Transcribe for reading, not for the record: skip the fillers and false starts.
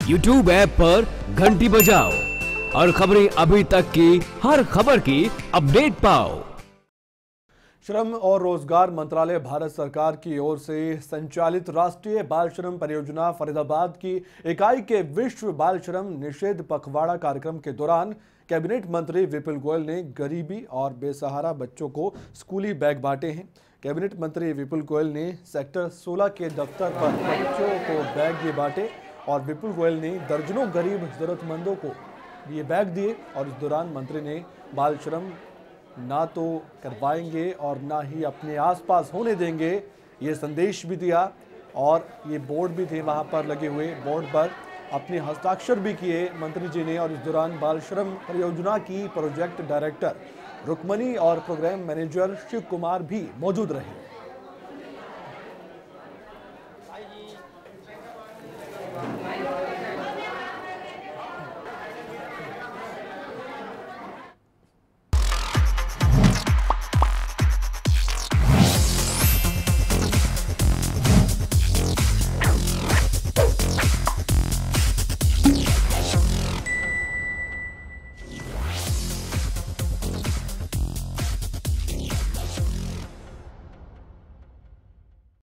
YouTube app पर घंटी बजाओ और खबरें अभी तक की हर खबर की अपडेट पाओ। श्रम और रोजगार मंत्रालय भारत सरकार की ओर से संचालित राष्ट्रीय बाल श्रम परियोजना फरीदाबाद की इकाई के विश्व बाल श्रम निषेध पखवाड़ा कार्यक्रम के दौरान कैबिनेट मंत्री विपुल गोयल ने गरीबी और बेसहारा बच्चों को स्कूली बैग बांटे हैं। कैबिनेट मंत्री विपुल गोयल ने सेक्टर 16 के दफ्तर पर बच्चों को बैग ये बांटे और विपुल गोयल ने दर्जनों गरीब जरूरतमंदों को ये बैग दिए और इस दौरान मंत्री ने बाल श्रम ना तो करवाएंगे और ना ही अपने आसपास होने देंगे, ये संदेश भी दिया। और ये बोर्ड भी थे वहाँ पर लगे हुए, बोर्ड पर अपने हस्ताक्षर भी किए मंत्री जी ने। और इस दौरान बाल श्रम परियोजना की प्रोजेक्ट डायरेक्टर रुक्मणी और प्रोग्राम मैनेजर शिव कुमार भी मौजूद रहे।